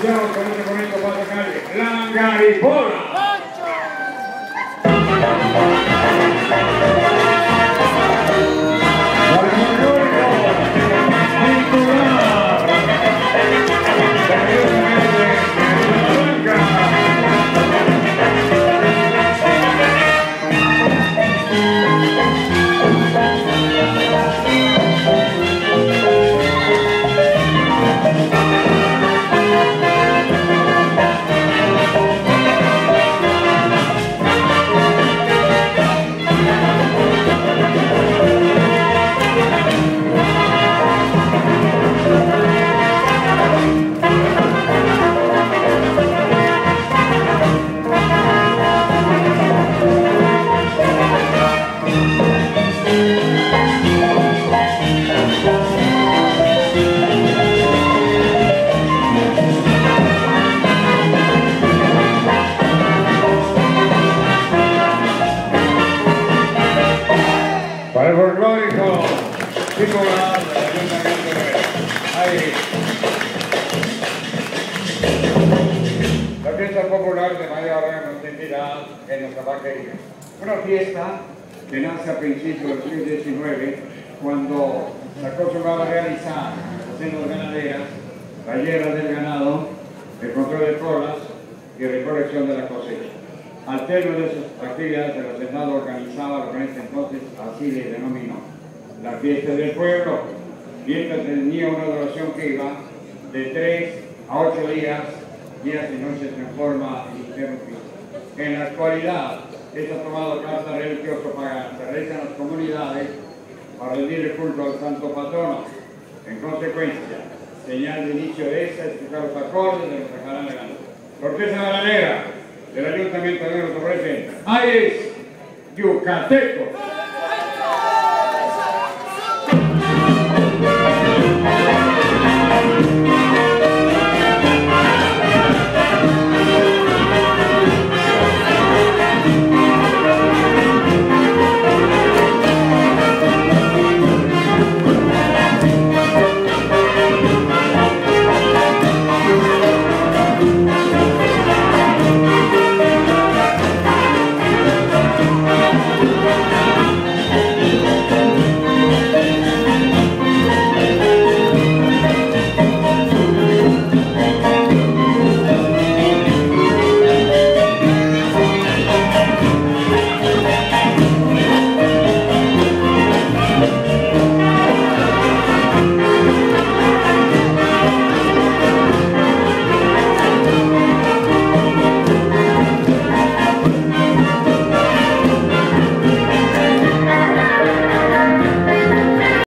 Iniciamos con este momento para tocar la garipola. Para el folclórico titular del Ayuntamiento de Aire. La fiesta popular de mayor representatividad en nuestra vaquería. Una fiesta que nace a principios del siglo XIX, cuando se acostumbraba a realizar haciendo ganaderas, talleres del ganado, el control de colas y recolección de la cosecha. Al término de esas actividades, el Hacendado organizaba lo que en ese entonces así le denominó la fiesta del pueblo, mientras tenía una duración que iba de 3 a 8 días y noches en forma ininterrumpida. En la actualidad, esta ha tomado carácter religioso pagano, se realiza en las comunidades para rendir el culto al santo patrono. En consecuencia, señal de inicio de esta, escuchar los acordes de nuestra jarana ganadera. Orquesta Ganadera del Ayuntamiento de Nuestro presenta Aires Yucateco.